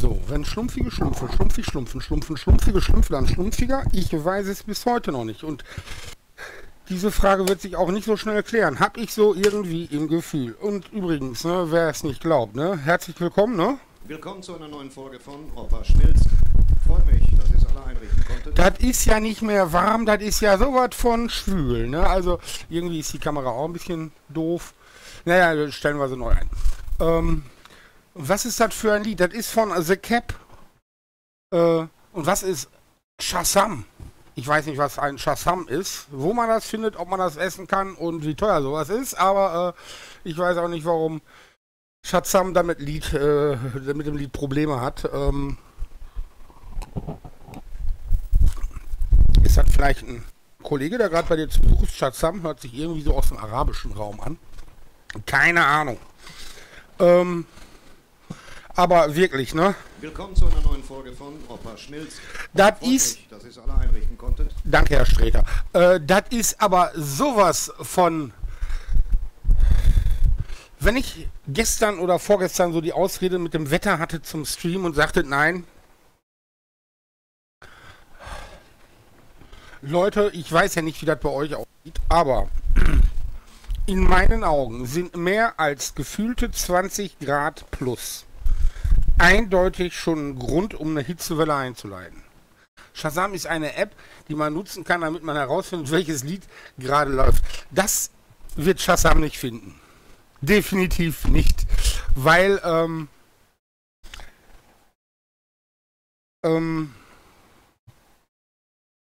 So, wenn Schlumpfige schlumpfen, schlumpfig schlumpfen, schlumpfige schlumpfen, dann schlumpfiger? Ich weiß es bis heute noch nicht. Und diese Frage wird sich auch nicht so schnell klären. Hab ich so irgendwie im Gefühl. Und übrigens, ne, wer es nicht glaubt, ne, herzlich willkommen, ne? Willkommen zu einer neuen Folge von Opa Schmilz. Freut mich, dass ihr es alle einrichten konntet. Das ist ja nicht mehr warm, das ist ja sowas von schwül, ne? Also irgendwie ist die Kamera auch ein bisschen doof. Naja, stellen wir sie neu ein. Was ist das für ein Lied? Das ist von The Cap. Und was ist Shazam? Ich weiß nicht, was ein Shazam ist, wo man das findet, ob man das essen kann und wie teuer sowas ist, aber ich weiß auch nicht, warum Shazam damit mit dem Lied Probleme hat. Ist das vielleicht ein Kollege, der gerade bei dir zu Besuch ist? Shazam hört sich irgendwie so aus dem arabischen Raum an. Keine Ahnung. Aber wirklich, ne? Willkommen zu einer neuen Folge von Opa Schmilz. Das Freut ist... mich, dass ihr es alle einrichten konntet. Danke, Herr Sträter. Das ist aber sowas von... Wenn ich gestern oder vorgestern so die Ausrede mit dem Wetter hatte zum Stream und sagte, nein, Leute, ich weiß ja nicht, wie das bei euch aussieht, aber in meinen Augen sind mehr als gefühlte 20 Grad plus eindeutig schon ein Grund, um eine Hitzewelle einzuleiten. Shazam ist eine App, die man nutzen kann, damit man herausfindet, welches Lied gerade läuft. Das wird Shazam nicht finden. Definitiv nicht. Weil,